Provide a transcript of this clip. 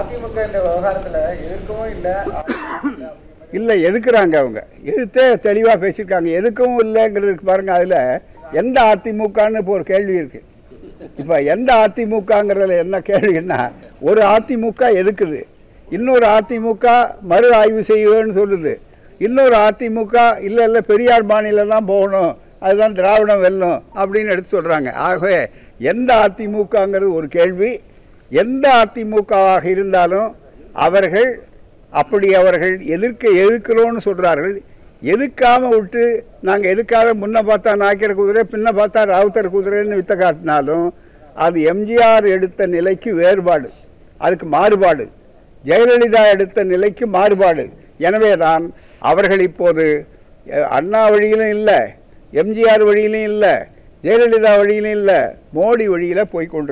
அதிமுக இந்த விவகாரத்துல எதிர்க்கவும் இல்லை எதுக்குறாங்க. அவங்க எதிர்த்தே தெளிவாக பேசியிருக்காங்க. எதுக்கவும் இல்லைங்கிறதுக்கு பாருங்க. அதில் எந்த அதிமுகன்னு இப்போ ஒரு கேள்வி இருக்கு. இப்போ எந்த அதிமுகங்கிறதுல என்ன கேள்வின்னா, ஒரு அதிமுக எதுக்குது, இன்னொரு அதிமுக மறு ஆய்வு செய்வேன்னு சொல்லுது, இன்னொரு அதிமுக இல்லை இல்லை பெரியார் பாணியில் தான் போகணும், அதுதான் திராவிடம் வெல்லும் அப்படின்னு எடுத்து சொல்கிறாங்க. ஆகவே எந்த அதிமுகங்கிறது ஒரு கேள்வி. எந்த அதிமுகவாக இருந்தாலும் அவர்கள் எதிர்க்கிறோன்னு சொல்கிறார்கள். எதுக்காமல் விட்டு நாங்கள் எதுக்காக முன்ன பார்த்தா நாய்க்கர் குதிரை பின்ன பார்த்தா ராவுத்தர் குதிரைன்னு வித்த காட்டினாலும் அது எம்ஜிஆர் எடுத்த நிலைக்கு வேறுபாடு, அதுக்கு மாறுபாடு. ஜெயலலிதா எடுத்த நிலைக்கு மாறுபாடு. எனவே தான் அவர்கள் இப்போது அண்ணா வழியிலும் இல்லை, எம்ஜிஆர் வழியிலும் இல்லை, ஜெயலலிதா வழியிலும் இல்லை, மோடி வழியில் போய்கொண்டு